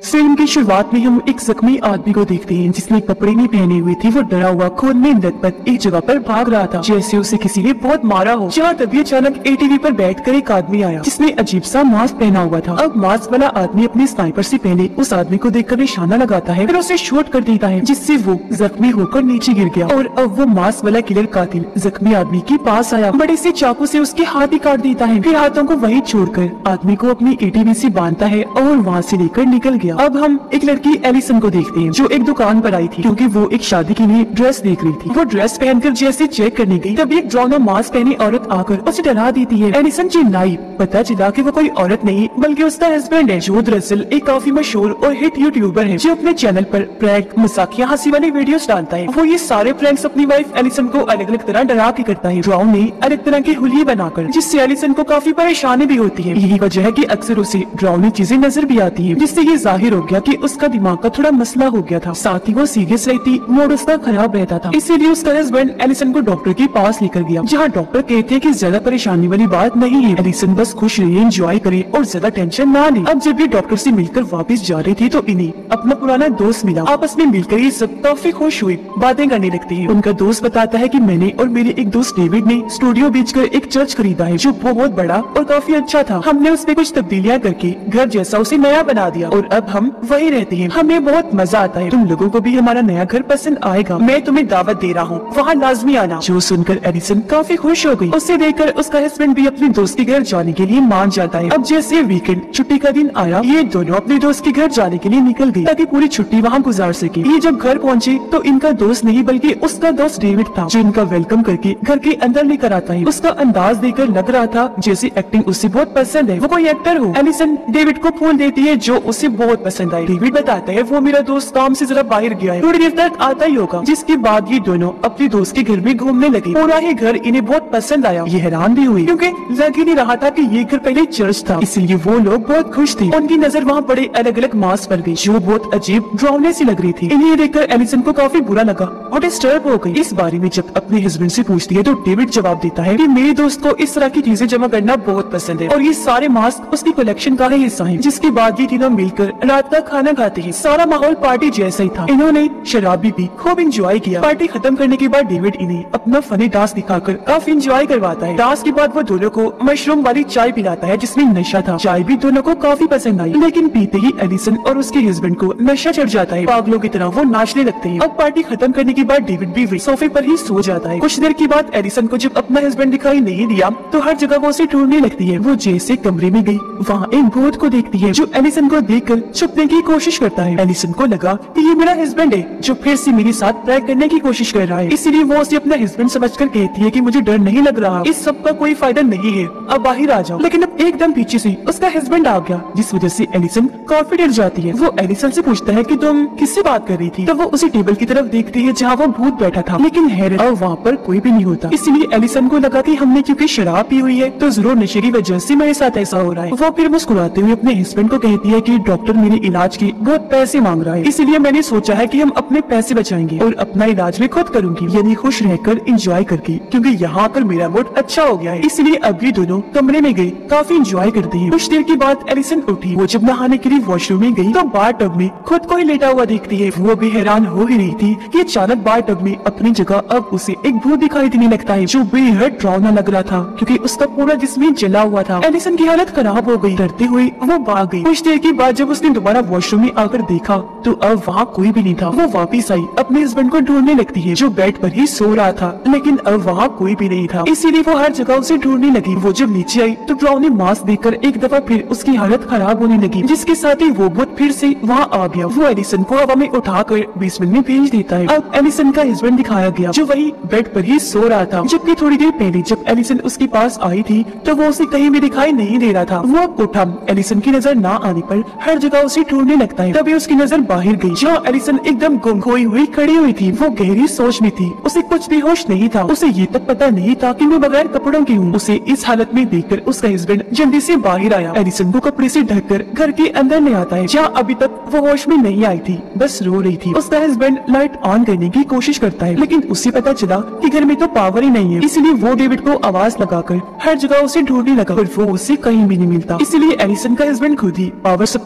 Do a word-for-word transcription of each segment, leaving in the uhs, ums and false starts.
Film की शुरुआत में हम एक जख्मी आदमी को देखते हैं जिसने कपड़े नहीं पहने हुए थे। वो डरा हुआ खून में लथपथ एक जगह पर भाग रहा था, जैसे उसे किसी ने बहुत मारा हो। जहाँ तभी अचानक एटीवी पर बैठकर एक आदमी आया जिसने अजीब सा मास्क पहना हुआ था। अब मास्क वाला आदमी अपनी स्नाइपर से पहले उस आदमी को देखकर निशाना लगाता है, फिर उसे शूट कर देता है जिससे वो जख्मी होकर नीचे गिर गया। और अब वो मास्क वाला किलर कातिल जख्मी आदमी के पास आया, बड़े से चाकू से उसके हाथ ही काट देता है, फिर हाथों को वहीं छोड़कर आदमी को अपनी एटीवी से बांधता है और वहाँ से लेकर निकल गया। अब हम एक लड़की एलिसन को देखते हैं जो एक दुकान पर आई थी क्योंकि वो एक शादी के लिए ड्रेस देख रही थी। वो ड्रेस पहनकर जैसे चेक करने गई तभी एक ड्रोना मास्क पहनी औरत आकर उसे डरा देती है। एलिसन चिल्लाई, पता चला कि वो कोई औरत नहीं बल्कि उसका हस्बैंड है जो दरअसल एक काफी मशहूर और हिट यूट्यूबर है जो अपने चैनल पर प्रैंक, मजाकिया, हंसी वाली वीडियोस डालता है। वो ये सारे प्रैंक्स अपनी वाइफ एलिसन को अलग अलग तरह डरा के करता है, ड्रोने अलग तरह के हुलिये बनाकर, जिससे एलिसन को काफी परेशानी भी होती है। यही वजह है कि अक्सर उसे ड्रोनी चीजें नजर भी आती है, जिससे ये जाहिर हो गया कि उसका दिमाग का थोड़ा मसला हो गया था। साथ ही वो सीरियस रहती, मूड उसका खराब रहता था। इसीलिए उसका हस्बैंड एलिसन को डॉक्टर के पास लेकर गया, जहाँ डॉक्टर कहते हैं कि ज्यादा परेशानी वाली बात नहीं है, एलिसन बस खुश रहे, एंजॉय करे और ज्यादा टेंशन ना ले। अब जब ये डॉक्टर से मिलकर वापस जा रही थी तो इन्हें अपना पुराना दोस्त मिला। आपस में मिलकर ये सब काफी खुश हुए, बातें करने लगते हैं। उनका दोस्त बताता है कि मैंने और मेरे एक दोस्त डेविड ने स्टूडियो बेचकर एक चर्च खरीदा है जो बहुत बड़ा और काफी अच्छा था। हमने उसमें कुछ तब्दीलियां करके घर जैसा उसे नया बना दिया और अब हम वही रहते हैं। हमें बहुत मजा आता है, तुम लोगों को भी हमारा नया घर पसंद आएगा। मैं तुम्हें दावत दे रहा हूँ, वहाँ लाजमी आना। जो सुनकर एलिसन काफी खुश हो गई। उसे देखकर उसका हस्बैंड भी अपने दोस्त के घर जाने के लिए मान जाता है। अब जैसे वीकेंड छुट्टी का दिन आया, ये दोनों अपने दोस्त के घर जाने के लिए निकल गए ताकि पूरी छुट्टी वहाँ गुजार सके। ये जब घर पहुँचे तो इनका दोस्त नहीं बल्कि उसका दोस्त डेविड था जो इनका वेलकम करके घर के अंदर लेकर आता है। उसका अंदाज देखकर लग रहा था जैसे एक्टिंग उसे बहुत पसंद है, वो कोई एक्टर हो। एलिसन डेविड को फोन देती है जो उसे बहुत पसंद आई। डेविड बताता है वो मेरा दोस्त काम से जरा बाहर गया है, थोड़ी देर तक आता ही होगा। जिसके बाद ये दोनों अपने दोस्त के घर में घूमने लगे। पूरा ही घर इन्हें बहुत पसंद आया। ये हैरान भी हुए क्योंकि लग ही नहीं रहा था कि ये घर पहले चर्च था, इसलिए वो लोग बहुत खुश थे। उनकी नजर वहाँ बड़े अलग अलग मास्क पर गई जो बहुत अजीब ड्रावने सी लग रही थी। इन्हें देखकर एलिसन को काफी बुरा लगा और डिस्टर्ब हो गई। इस बारे में जब अपने हस्बैंड से पूछती है तो डेविड जवाब देता है कि मेरे दोस्त को इस तरह की चीजें जमा करना बहुत पसंद है और ये सारे मास्क उसकी कलेक्शन का ही हिस्सा है। जिसके बाद ये तीनों मिलकर रात का खाना खाते हैं। सारा माहौल पार्टी जैसा ही था। इन्होंने शराब भी पी, खूब एंजॉय किया। पार्टी खत्म करने के बाद डेविड इन्हें अपना फनी डांस दिखाकर काफी एंजॉय करवाता है। डांस के बाद वो दोनों को मशरूम वाली चाय पिलाता है जिसमें नशा था। चाय भी दोनों को काफी पसंद आई, लेकिन पीते ही एलिसन और उसके हस्बैंड को नशा चढ़ जाता है। पागलों की तरह वो नाचने लगते हैं। अब पार्टी खत्म करने के बाद डेविड भी सोफे पर ही सो जाता है। कुछ देर के बाद एलिसन को जब अपना हस्बैंड दिखाई नहीं दिया तो हर जगह वो उसे ढूंढने लगती है। वो जैसे कमरे में गई वहाँ एक भूत को देखती है जो एलिसन को देखकर छुपने की कोशिश करता है। एलिसन को लगा कि ये मेरा हस्बैंड है जो फिर से मेरे साथ प्रैंक करने की कोशिश कर रहा है, इसीलिए वो उसे अपना हस्बैंड समझकर कहती है कि मुझे डर नहीं लग रहा, इस सब का कोई फायदा नहीं है, अब बाहर आ जाओ। लेकिन अब एकदम पीछे से उसका हस्बैंड आ गया जिस वजह से एलिसन काफी डर जाती है। वो एलिसन से पूछता है कि तुम किससे बात कर रही थी? तो वो उसी टेबल की तरफ देखती है जहाँ वो भूत बैठा था, लेकिन हैरत अब वहाँ पर कोई भी नहीं होता। इसलिए एलिसन को लगा कि हमने क्योंकि शराब पी हुई है तो जरूर नशे की वजह से मेरे साथ ऐसा हो रहा है। वो फिर मुस्कुराते हुए अपने हस्बैंड को कहती है कि डॉक्टर मेरे इलाज के बहुत पैसे मांग रहा है, इसलिए मैंने सोचा है कि हम अपने पैसे बचाएंगे और अपना इलाज में खुद करूंगी, यानी खुश रहकर एंजॉय करके, क्योंकि यहाँ आकर मेरा मूड अच्छा हो गया है। इसलिए अभी दोनों कमरे में गए, काफी एंजॉय करते हैं। कुछ देर के बाद एलिसन उठी। वो जब नहाने के लिए वॉशरूम में गई तो बार टब में खुद को ही लेटा हुआ देखती है। वो भी हैरान हो ही रही थी कि अचानक बार टब में अपनी जगह अब उसे एक भूत दिखाई देने लगता है जो बेहद डरावना लग रहा था क्योंकि उसका पूरा जिस्म जला हुआ था। एलिसन की हालत खराब हो गई, डरते हुए वो भाग गई। कुछ देर के बाद जब उसने दोबारा वॉशरूम में आकर देखा तो अब वहाँ कोई भी नहीं था। वो वापिस आई, अपने हस्बैंड को ढूंढने लगती है जो बेड पर ही सो रहा था, लेकिन अब वहाँ कोई भी नहीं था, इसीलिए वो हर जगह उसे ढूंढने लगी। वो जब नीचे आई तो ड्रावनी मास्क देखकर एक दफा फिर उसकी हालत खराब होने लगी, जिसके साथ ही वो भूत फिर से वहाँ आ गया। वो एलिसन को हवा में उठाकर बेसमेंट में भेज देता है। अब एलिसन का हस्बैंड दिखाया गया जो वही बेड पर ही सो रहा था, जबकि थोड़ी देर पहले जब एलिसन उसके पास आई थी तो वो उसे कहीं भी दिखाई नहीं दे रहा था। वो अब उठा, एलिसन की नजर ना आने पर हर जगह उसे ढूंढने लगता है। तभी उसकी नजर बाहर गई जहाँ एलिसन एकदम गुम खोई हुई खड़ी हुई थी। वो गहरी सोच में थी, उसे कुछ भी होश नहीं था। उसे ये तक पता नहीं था कि मैं बगैर कपड़ों की हूँ। उसे इस हालत में देखकर उसका हस्बैंड जल्दी से बाहर आया। एलिसन को कपड़े से ढककर घर के अंदर ले आता है जहाँ अभी तक वो होश में नहीं आई थी, बस रो रही थी। उसका हस्बैंड लाइट ऑन करने की कोशिश करता है, लेकिन उसे पता चला कि घर में तो पावर ही नहीं है, इसलिए वो डेविड को आवाज लगाकर हर जगह उसे ढूंढने लगा, पर वो उससे कहीं भी नहीं मिलता। इसलिए एलिसन का हस्बैंड खुद ही पावर सप्लाई चेक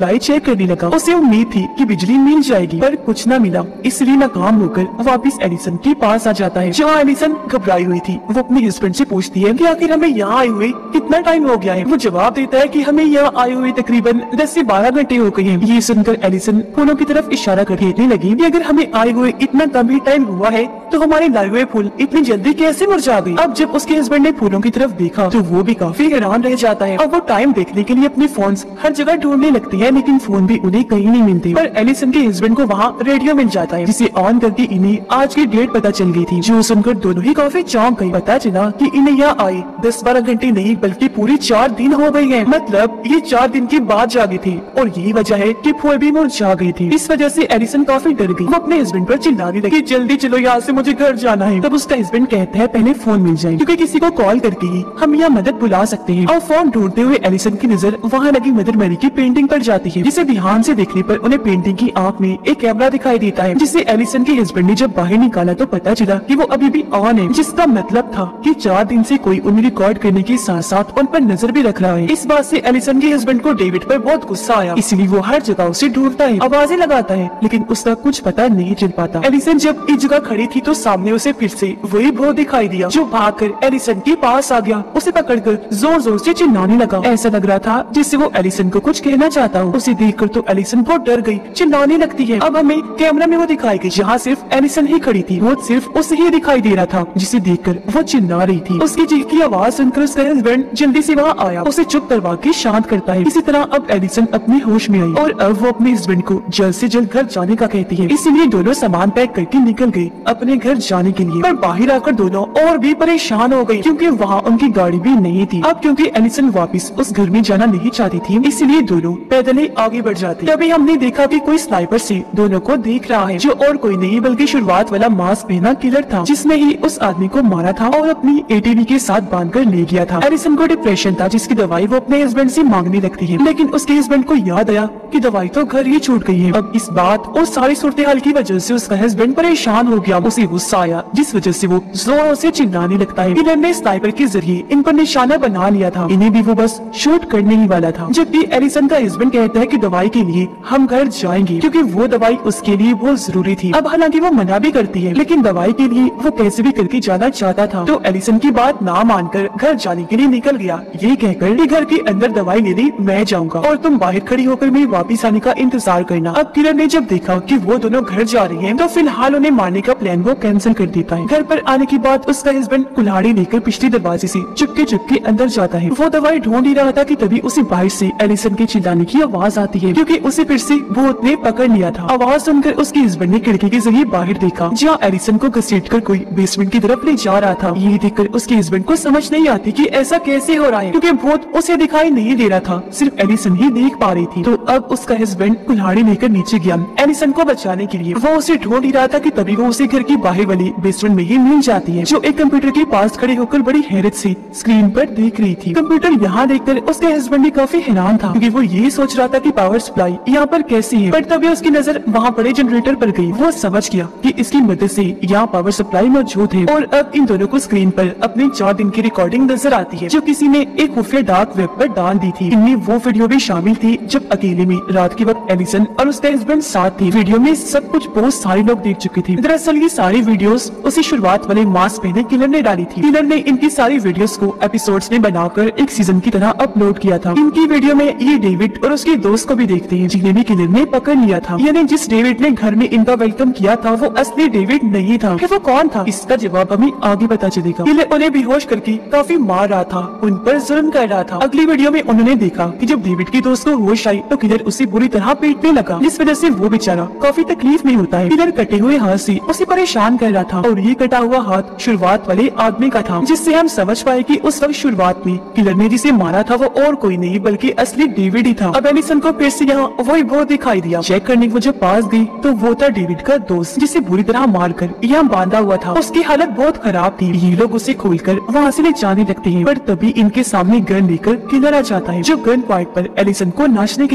करने लगा। उसे उम्मीद थी कि बिजली मिल जाएगी, पर कुछ न मिला, इसलिए नाकाम होकर वापस एलिसन के पास आ जाता है। जहाँ एलिसन घबराई हुई थी, वो अपने हस्बैंड से पूछती है कि आखिर हमें यहाँ आए हुए कितना टाइम हो गया है। वो जवाब देता है कि हमें यहाँ आए हुए तकरीबन दस से बारह घंटे हो गए हैं। ये सुनकर एलिसन फूलों की तरफ इशारा कर कहने लगी कि अगर हमें आए हुए इतना कम ही टाइम हुआ है तो हमारे लाए हुए फूल इतनी जल्दी कैसे मुरझा गए। अब जब उसके हस्बैंड ने फूलों की तरफ देखा तो वो भी काफी हैरान रह जाता है। अब वो टाइम देखने के लिए अपने फोन हर जगह ढूंढने लगती है, लेकिन फोन भी उन्हें कहीं नहीं मिलते। पर एलिसन के हस्बैंड को वहाँ रेडियो मिल जाता है, जिसे ऑन करके इन्हें आज की डेट पता चल गई थी, जो सुनकर दोनों ही काफी चौंक गए। पता चला कि इन्हें यहाँ आए दस बारह घंटे नहीं बल्कि पूरी चार दिन हो गए हैं। मतलब ये चार दिन के बाद जागे थे और यही वजह है कि फूल भी मुरझा गई थी। इस वजह से एलिसन काफी डर गई। वो अपने हस्बैंड पर चिल्लाने लगी, जल्दी चलो यहाँ से, मुझे घर जाना है। तब उसका हस्बैंड कहता है पहले फोन मिल जाए, क्योंकि किसी को कॉल करके ही हम यहाँ मदद बुला सकते हैं। और फोन ढूंढते हुए एलिसन की नजर वहाँ लगी मदर मैरी की पेंटिंग पर जाती है, जिसे ध्यान से देखने पर उन्हें पेंटिंग की आंख में एक कैमरा दिखाई देता है, जिसे एलिसन के हस्बैंड ने जब बाहर निकाला तो पता चला कि वो अभी भी ऑन है, जिसका मतलब था कि चार दिन से कोई उन्हें रिकॉर्ड करने के साथ साथ उन पर नजर भी रख रहा है। इस बात से एलिसन के हस्बैंड को डेविड पर बहुत गुस्सा आया, इसलिए वो हर जगह उसे ढूंढता है, आवाजें लगाता है, लेकिन उसका कुछ पता नहीं चल पाता। एलिसन जब इस जगह खड़ी थी तो सामने उसे फिर से वही भूत दिखाई दिया, जो भागकर एलिसन के पास आ गया। उसे पकड़कर जोर जोर से चिल्लाने लगा। ऐसा लग रहा था जिससे वो एलिसन को कुछ कहना चाहता हो। उसे देखकर तो एलिसन बहुत डर गई, चिल्लाने लगती है। अब हमें कैमरा में वो दिखाई गई जहाँ सिर्फ एलिसन ही खड़ी थी, वो सिर्फ उसे ही दिखाई दे रहा था, जिसे देखकर वो चिल्ला रही थी। उसकी चीख की आवाज सुनकर उसका हस्बैंड जल्दी से वहाँ आया, उसे चुप करवा के शांत करता है। इसी तरह अब एलिसन अपने होश में आई और अब वो अपने हस्बैंड को जल्द से जल्द घर जाने का कहती है। इसीलिए दोनों सामान पैक करके निकल गए अपने घर जाने के लिए। पर बाहर आकर दोनों और भी परेशान हो गई, क्योंकि वहाँ उनकी गाड़ी भी नहीं थी। अब क्योंकि एलिसन वापस उस घर में जाना नहीं चाहती थी, इसलिए दोनों पैदल ही आगे बढ़ जाते। तभी हमने देखा कि कोई स्नाइपर से दोनों को देख रहा है, जो और कोई नहीं बल्कि शुरुआत वाला मास्क पहना किलर था, जिसने ही उस आदमी को मारा था और अपनी एटीवी के साथ बांध कर ले गया था। एलिसन को डिप्रेशन था, जिसकी दवाई वो अपने हस्बैंड से मांगने लगती है, लेकिन उसके हस्बैंड को याद आया कि दवाई तो घर ही छूट गई है। अब इस बात और सारी सूरत हाल की वजह से उसका हस्बैंड परेशान हो गया। उसे गुस्सा आया, जिस वजह से वो जोरों से चिल्लाने लगता है। किलर ने स्नाइपर के जरिए इन पर निशाना बना लिया था, इन्हें भी वो बस शूट करने ही वाला था। जबकि एलिसन का हस्बैंड कहता है कि दवाई के लिए हम घर जाएंगे, क्योंकि वो दवाई उसके लिए बहुत जरूरी थी। अब हालांकि वो मना भी करती है, लेकिन दवाई के लिए वो कैसे भी करके जाना चाहता था। तो एलिसन की बात ना मानकर घर जाने के लिए निकल गया, ये कहकर कि घर के अंदर दवाई लेने मैं जाऊंगा और तुम बाहर खड़ी होकर मेरे वापिस आने का इंतजार करना। अब किरण ने जब देखा कि वो दोनों घर जा रहे हैं, तो फिलहाल उन्हें मारने का प्लान वो कैंसिल कर देता है। घर पर आने के बाद उसका हस्बैंड कुल्हाड़ी लेकर पिछले दरवाजे से चुपके चुपके अंदर जाता है। वो दवाई ढूंढ ही रहा था कि तभी उसे बाहर से एलिसन के चिल्लाने की आवाज आती है, क्योंकि उसे फिर से भूत ने पकड़ लिया था। आवाज सुनकर उसके हस्बैंड ने खिड़की के जरिए बाहर देखा, जहाँ एलिसन को घसीटकर कोई बेसमेंट की तरफ ले जा रहा था। ये देखकर उसके हस्बैंड को समझ नहीं आती कि ऐसा कैसे हो रहा है, क्योंकि भूत उसे दिखाई नहीं दे रहा था, सिर्फ एलिसन ही देख पा रही थी। तो अब उसका हस्बैंड कुल्हाड़ी लेकर नीचे गया एलिसन को बचाने के लिए। वो उसे ढूंढ ही रहा था कि तभी वो उसे घर की बाहर वाली बेसमेंट में ही मिल जाती है, जो एक कंप्यूटर के पास खड़े होकर बड़ी हैरत से स्क्रीन पर देख रही थी। कंप्यूटर यहाँ देखकर उसके हस्बैंड भी काफी हैरान था, क्योंकि वो ये सोच रहा था कि पावर सप्लाई यहाँ पर कैसी है। पर तभी उसकी नजर वहाँ पड़े जनरेटर पर गई। वो समझ गया कि इसकी मदद से यहाँ पावर सप्लाई मौजूद है। और अब इन दोनों को स्क्रीन पर अपने चार दिन की रिकॉर्डिंग नजर आती है, जो किसी ने एक खुफिया डार्क वेब पर डाल दी थी। इनमें वो वीडियो भी शामिल थी जब अकेले में रात के वक्त एलिसन और उसका हस्बैंड साथ थे। वीडियो में सब कुछ बहुत सारे लोग देख चुके थे। दरअसल ये सारी वीडियोस उसी शुरुआत वाले मास्क पहने किलर ने डाली थी। किलर ने इनकी सारी वीडियोस को एपिसोड्स में बनाकर एक सीजन की तरह अपलोड किया था। इनकी वीडियो में ये डेविड और उसके दोस्त को भी देखते हैं, जिन्हें भी किलर ने पकड़ लिया था। यानी जिस डेविड ने घर में इनका वेलकम किया था वो असली डेविड नहीं था। फिर वो कौन था, इसका जवाब हमें आगे पता चलेगा। किलर उन्हें बेहोश करके काफी मार रहा था, उन पर जुल्म कर रहा था। अगली वीडियो में उन्होंने देखा कि जब डेविड के दोस्त को होश आई तो किलर उसे बुरी तरह पीटने लगा, जिस वजह से वो बेचारा काफी तकलीफ में होता है। किलर कटे हुए हाथ से उसे परेशान कर रहा था और ये कटा हुआ हाथ शुरुआत वाले आदमी का था, जिससे हम समझ पाए कि उस वक्त शुरुआत में किलर ने जिसे मारा था वो और कोई नहीं बल्कि असली डेविड ही था। अब एलिसन को फिर से यहाँ वही भूत दिखाई दिया। चेक करने को जब पास गई तो वो था डेविड का दोस्त, जिसे बुरी तरह मारकर यहाँ बांधा हुआ था। उसकी हालत बहुत खराब थी। ये लोग उसे खोलकर वहाँ से ले जाने लगते हैं, पर तभी इनके सामने गन लेकर किलर आ जाता है, जो गन पॉइंट पर एलिसन को नाचने के लिए कहता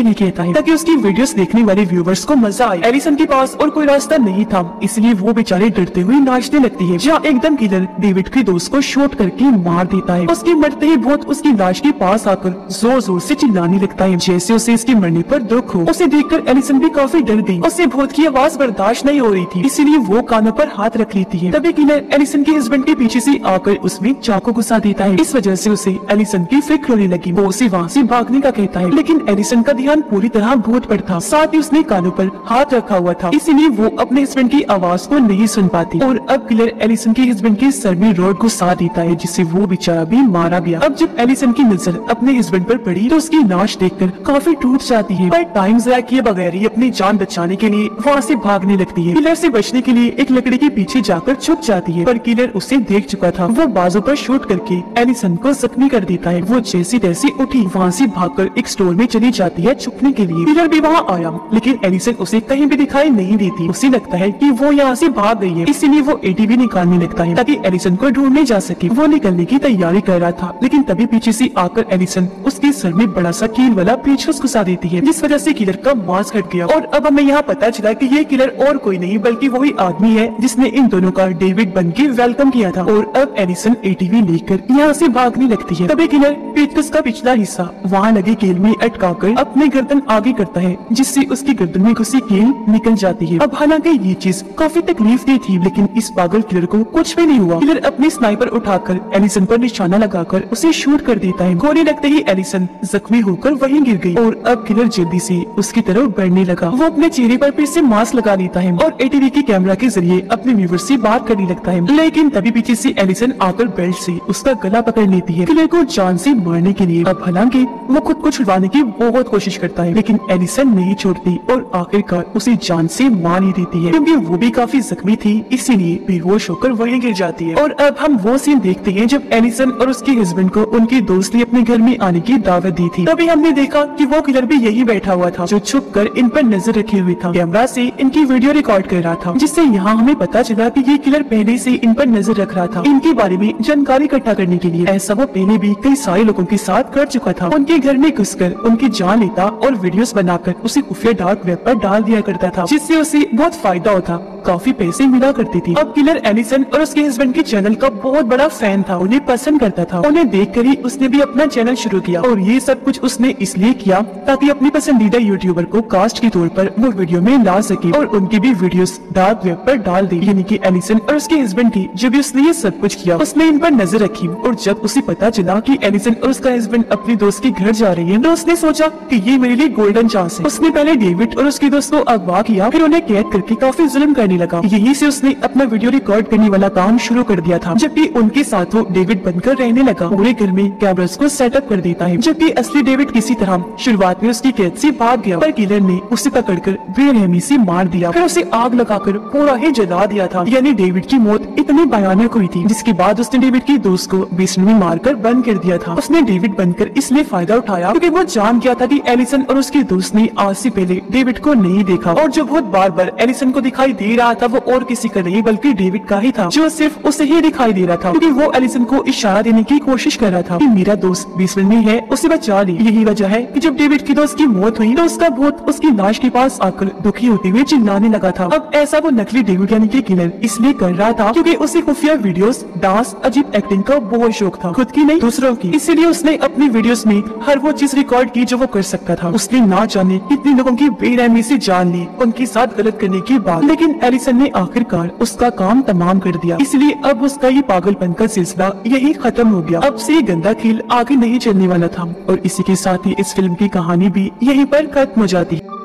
है ताकि उसकी वीडियोस देखने वाले व्यूवर्स को मजा आए। एलिसन के पास और कोई रास्ता नहीं था, इसलिए वो बेचारे डरते हुए नाचने लगती है। जहाँ एकदम किलर डेविड के दोस्त को शूट करके मार देता है। उसके मरते ही बहुत उसकी लाश के पास आकर जोर जोर से चिल्लाने लगता है। जैसे उसे इसके मरने पर दुख हो। उसे देखकर एलिसन भी काफी डर गई। उसे भूत की आवाज बर्दाश्त नहीं हो रही थी, इसीलिए वो कानों पर हाथ रख लेती है। तभी किलर एलिसन के हस्बैंड के पीछे से आकर उसमें चाकू घुसा देता है। इस वजह से उसे एलिसन की फिक्र होने लगी। वो उसे वहाँ से भागने का कहता है, लेकिन एलिसन का ध्यान पूरी तरह भूत पर था। साथ ही उसने कानों पर हाथ रखा हुआ था, इसीलिए वो अपने हस्बैंड की आवाज को नहीं सुन पाती। और अब किलर एलिसन के हस्बैंड के सर में रॉड घुसा देता है, जिससे वो बेचारा भी मारा गया। अब जब एलिसन की नजर अपने हस्बैंड पर पड़ी तो उसकी लाश देखकर काफी टूट जाती है, पर टाइम ज़ाया किए बगैर ही अपनी जान बचाने के लिए वहाँ से भागने लगती है। किलर से बचने के लिए एक लकड़ी के पीछे जाकर छुप जाती है, पर किलर उसे देख चुका था। वो बाजू पर शूट करके एलिसन को जख्मी कर देता है। वो जैसी तैसी उठी वहाँ से भागकर एक स्टोर में चली जाती है छुपने के लिए। किलर भी वहाँ आया, लेकिन एलिसन उसे कहीं भी दिखाई नहीं देती। उसे लगता है कि वो यहाँ से भाग गई है, इसीलिए वो एटीवी निकालने लगता है ताकि एलिसन को ढूंढने जा सके। वो निकलने की तैयारी कर रहा था, लेकिन तभी पीछे से आकर एलिसन उसके सर में बड़ा सा कील वाला पेचकस घुसा देती है, जिस वजह से किलर का मास्क हट गया। और अब हमें यहाँ पता चला कि ये किलर और कोई नहीं बल्कि वही आदमी है जिसने इन दोनों का डेविड बन के वेलकम किया था। और अब एलिसन एटीवी लेकर यहाँ से भागने लगती है। तभी किलर पेचकस का पिछला हिस्सा वहाँ लगे कील में अटकाकर अपनी गर्दन आगे करता है, जिससे उसकी गर्दन में घुसी कील निकल जाती है। अब हालांकि ये चीज काफी तकलीफ दी थी, लेकिन इस पागल किलर को कुछ भी नहीं हुआ। किलर अपनी स्नाइपर उठाकर एलिसन पर निशाना लगाकर उसे शूट कर देता है। गोली लगते ही एलिसन जख्मी होकर वहीं गिर गई। और अब किलर जल्दी से उसकी तरफ बढ़ने लगा। वो अपने चेहरे पर फिर से मास्क लगा लेता है और एटीवी के कैमरा के जरिए अपने व्यूअर्स से बात करने लगता है, लेकिन तभी पीछे से एलिसन आकर बेल्ट से उसका गला पकड़ लेती है, किलर को जान से मारने के लिए। अब हालांकि वो खुद को छुड़वाने की बहुत कोशिश करता है, लेकिन एलिसन नहीं छोड़ती और आखिरकार उसे जान से मार ही देती है, क्योंकि वो भी काफी जख्मी थी, इसीलिए बेहोश होकर वहीं गिर जाती है। और अब हम वो सीन देखते हैं जब एलिसन और उसके हस्बैंड को उनके दोस्त ने अपने घर में आने की दावत दी थी। तभी हमने देखा कि वो किलर भी यही बैठा हुआ था, जो छुप कर इन पर नजर रखे हुए था। कैमरा से इनकी वीडियो रिकॉर्ड कर रहा था, जिससे यहाँ हमें पता चला कि ये किलर पहले से इन पर नजर रख रहा था, इनके बारे में जानकारी इकट्ठा करने के लिए। ऐसा वो पहले भी कई सारे लोगों के साथ कर चुका था। उनके घर में घुसकर उनकी जान लेता और वीडियोस बनाकर उसे खुफिया डार्क वेब पर डाल दिया करता था, जिससे उसे बहुत फायदा होता, काफी पैसे मिला करती थी। अब किलर एलिसन और उसके हस्बैंड के चैनल का बहुत बड़ा फैन था, उन्हें पसंद करता था। उन्हें देखकर ही उसने भी अपना चैनल शुरू किया, और ये सब कुछ उसने इसलिए किया ताकि अपनी पसंदीदा यूट्यूबर को कास्ट के तौर पर वो वीडियो में ला सके और उनकी भी वीडियोस डार्क वेब पर डाल दी। यानी कि एलिसन और उसके हस्बैंड की जब भी उसने ये सब कुछ किया, उसने इन पर नजर रखी। और जब उसे पता चला कि एलिसन और उसका हस्बैंड अपने दोस्त के घर जा रही है, तो उसने सोचा कि ये मेरे लिए गोल्डन चांस है। उसने पहले डेविड और उसके दोस्त को अगवा किया, फिर उन्हें कैद करके काफी जुल्म करने लगा। यही से उसने अपना वीडियो रिकॉर्ड करने वाला काम शुरू कर दिया था, जबकि उनके साथ वो डेविड बनकर रहने लगा। पूरे घर में कैमरास को सेटअप कर देता है, जबकि असली डेविड किसी तरह शुरुआत में उसकी कैद से भाग गया, पर किलर ने उसे पकड़कर बेरहमी से मार दिया, फिर उसे आग लगाकर पूरा ही जला दिया था। यानी डेविड की मौत इतनी भयानक हुई थी, जिसके बाद उसने डेविड के दोस्त को बेसन में मारकर बंद कर दिया था। उसने डेविड बनकर इसलिए फायदा उठाया क्योंकि वो जान गया था कि एलिसन और उसके दोस्त ने आज से पहले डेविड को नहीं देखा, और जो बहुत बार बार एलिसन को दिखाई दे रहा था वो और किसी का नहीं बल्कि डेविड का ही था, जो सिर्फ उसे ही दिखाई दे रहा था, क्योंकि वो एलिसन को इशारा देने की कोशिश कर रहा था कि मेरा दोस्त बेसमेंट में है, उसे बचा ले। यही वजह है कि जब डेविड के दोस्त की मौत हुई तो उसका भूत उसकी लाश के पास आकर दुखी होते हुए चिल्लाने लगा था। अब ऐसा वो नकली डेविड यानी कि किलर इसलिए कर रहा था क्योंकि उसे खुफिया वीडियोस, डांस, अजीब एक्टिंग का बहुत शौक था, खुद की नहीं दूसरों की। इसीलिए उसने अपनी वीडियोस में हर वो चीज रिकॉर्ड की जो वो कर सकता था। उसने ना जाने कितने लोगों की बेरहमी से जान ली उनके साथ गलत करने के बाद, लेकिन एलिसन ने आखिरकार उसका काम तमाम कर दिया। इसलिए अब उसका ये पागलपन का सिलसिला यही खत्म हो गया। अब से गंदा खेल आगे नहीं चलने वाला था, और इसी के साथ ही इस फिल्म की कहानी भी यहीं पर खत्म हो जाती है।